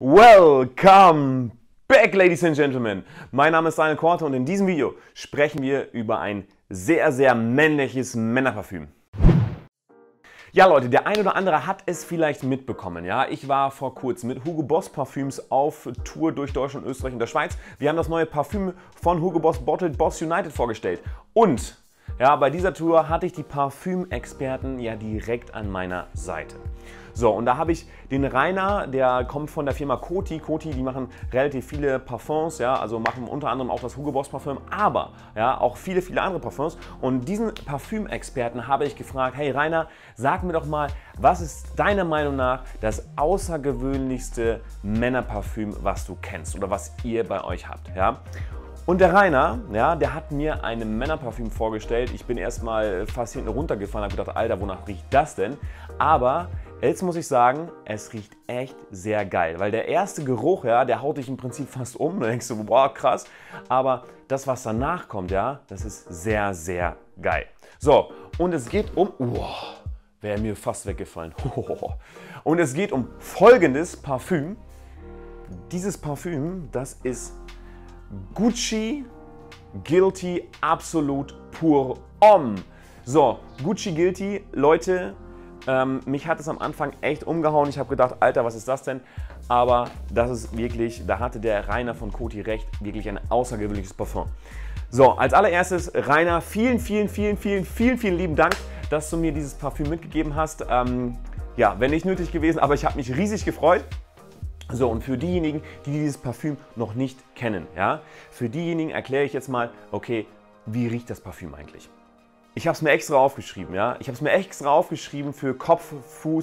Welcome back, Ladies and Gentlemen. Mein Name ist Daniel Korte und in diesem Video sprechen wir über ein sehr männliches Männerparfüm. Ja Leute, der ein oder andere hat es vielleicht mitbekommen. Ja? Ich war vor kurzem mit Hugo Boss Parfüms auf Tour durch Deutschland, Österreich und der Schweiz. Wir haben das neue Parfüm von Hugo Boss Bottled Boss United vorgestellt. Und ja, bei dieser Tour hatte ich die Parfümexperten ja direkt an meiner Seite. So, und da habe ich den Rainer, der kommt von der Firma Coty. Coty, die machen relativ viele Parfums, ja, also machen unter anderem auch das Hugo Boss Parfüm, aber ja, auch viele andere Parfums. Und diesen Parfümexperten habe ich gefragt: Hey Rainer, sag mir doch mal, was ist deiner Meinung nach das außergewöhnlichste Männerparfüm, was du kennst oder was ihr bei euch habt? Ja? Und der Rainer, ja, der hat mir ein Männerparfüm vorgestellt. Ich bin erstmal fast hinten runtergefallen, habe gedacht, Alter, wonach riecht das denn? Aber jetzt muss ich sagen, es riecht echt sehr geil, weil der erste Geruch, ja, der haut dich im Prinzip fast um. Da denkst du, boah, krass. Aber das, was danach kommt, ja, das ist sehr geil. So, und es geht um, wäre mir fast weggefallen. Und es geht um folgendes Parfüm. Dieses Parfüm, das ist Gucci Guilty Absolut Pour Homme. So, Gucci Guilty, Leute, mich hat es am Anfang echt umgehauen. Ich habe gedacht, Alter, was ist das denn? Aber das ist wirklich, da hatte der Rainer von Coty recht, wirklich ein außergewöhnliches Parfum. So, als allererstes, Rainer, vielen lieben Dank, dass du mir dieses Parfüm mitgegeben hast. Ja, wäre nicht nötig gewesen, aber ich habe mich riesig gefreut. So, und für diejenigen, die dieses Parfüm noch nicht kennen, ja, für diejenigen erkläre ich jetzt mal, okay, wie riecht das Parfüm eigentlich? Ich habe es mir extra aufgeschrieben, ja. Ich habe es mir extra aufgeschrieben für Kopf,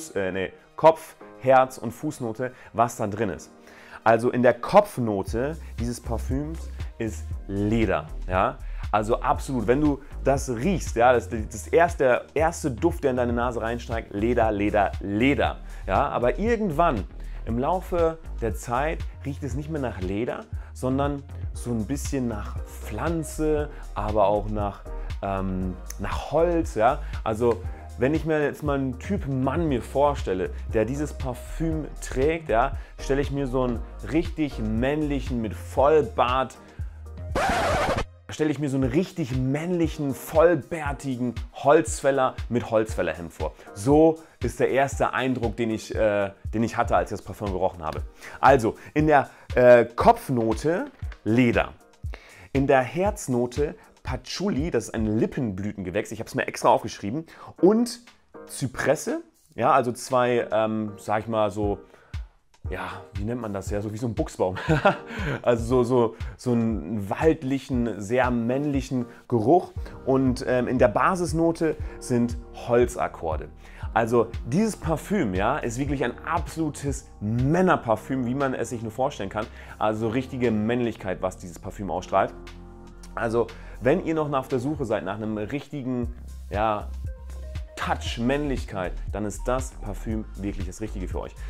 Herz und Fußnote, was da drin ist. Also in der Kopfnote dieses Parfüms ist Leder, ja. Also absolut, wenn du das riechst, ja, das der erste Duft, der in deine Nase reinsteigt, Leder. Ja, aber irgendwann im Laufe der Zeit riecht es nicht mehr nach Leder, sondern so ein bisschen nach Pflanze, aber auch nach Holz. Ja? Also wenn ich mir jetzt mal einen Typ Mann mir vorstelle, der dieses Parfüm trägt, ja, stelle ich mir so einen richtig männlichen mit Vollbart, vollbärtigen Holzfäller mit Holzfällerhemd vor. So ist der erste Eindruck, den ich hatte, als ich das Parfüm gerochen habe. Also in der Kopfnote Leder, in der Herznote Patchouli, das ist ein Lippenblütengewächs, ich habe es mir extra aufgeschrieben, und Zypresse, ja, also zwei, sag ich mal so, ja, wie nennt man das ja, so wie so ein Buchsbaum. Also so einen waldlichen, sehr männlichen Geruch, und in der Basisnote sind Holzakkorde. Also dieses Parfüm, ja, ist wirklich ein absolutes Männerparfüm, wie man es sich nur vorstellen kann. Also richtige Männlichkeit, was dieses Parfüm ausstrahlt. Also wenn ihr noch auf der Suche seid nach einem richtigen, ja, Touch Männlichkeit, dann ist das Parfüm wirklich das Richtige für euch.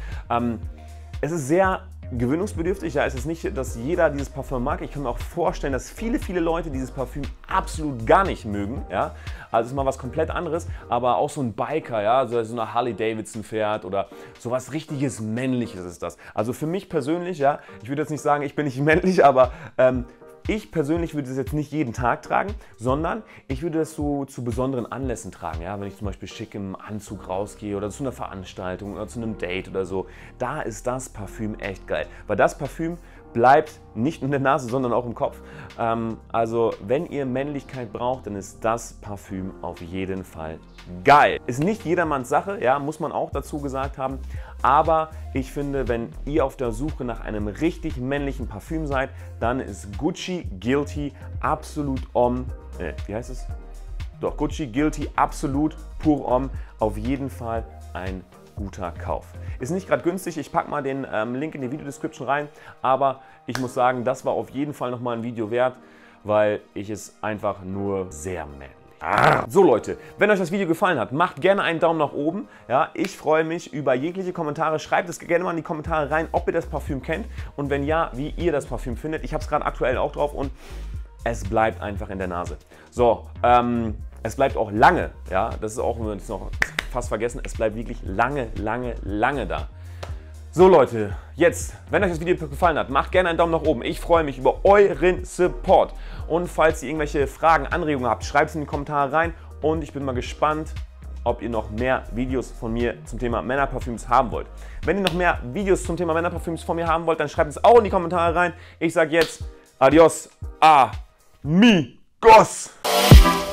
Es ist sehr gewöhnungsbedürftig, ja, es ist nicht, dass jeder dieses Parfüm mag. Ich kann mir auch vorstellen, dass viele Leute dieses Parfüm absolut gar nicht mögen. Ja? Also es ist mal was komplett anderes, aber auch so ein Biker, ja, so eine Harley Davidson fährt oder sowas richtiges Männliches ist das. Also für mich persönlich, ja, ich würde jetzt nicht sagen, ich bin nicht männlich, aber ich persönlich würde es jetzt nicht jeden Tag tragen, sondern ich würde das so zu besonderen Anlässen tragen. Ja? Wenn ich zum Beispiel schick im Anzug rausgehe oder zu einer Veranstaltung oder zu einem Date oder so, da ist das Parfüm echt geil. Weil das Parfüm bleibt nicht nur in der Nase, sondern auch im Kopf. Also wenn ihr Männlichkeit braucht, dann ist das Parfüm auf jeden Fall geil. Ist nicht jedermanns Sache, ja, muss man auch dazu gesagt haben. Aber ich finde, wenn ihr auf der Suche nach einem richtig männlichen Parfüm seid, dann ist Gucci Guilty Absolut Homme, wie heißt es? Doch, Gucci Guilty Absolut Pour Homme auf jeden Fall ein guter Kauf. Ist nicht gerade günstig, ich packe mal den Link in die Videodescription rein, aber ich muss sagen, das war auf jeden Fall nochmal ein Video wert, weil ich es einfach nur sehr männlich. So Leute, wenn euch das Video gefallen hat, macht gerne einen Daumen nach oben. Ja, ich freue mich über jegliche Kommentare. Schreibt es gerne mal in die Kommentare rein, ob ihr das Parfüm kennt und wenn ja, wie ihr das Parfüm findet. Ich habe es gerade aktuell auch drauf und es bleibt einfach in der Nase. So, es bleibt auch lange. Ja, das ist auch noch fast vergessen. Es bleibt wirklich lange da. So Leute, jetzt, wenn euch das Video gefallen hat, macht gerne einen Daumen nach oben. Ich freue mich über euren Support. Und falls ihr irgendwelche Fragen, Anregungen habt, schreibt es in die Kommentare rein. Und ich bin mal gespannt, ob ihr noch mehr Videos von mir zum Thema Männerparfüms haben wollt. Wenn ihr noch mehr Videos zum Thema Männerparfüms von mir haben wollt, dann schreibt es auch in die Kommentare rein. Ich sage jetzt adios, amigos.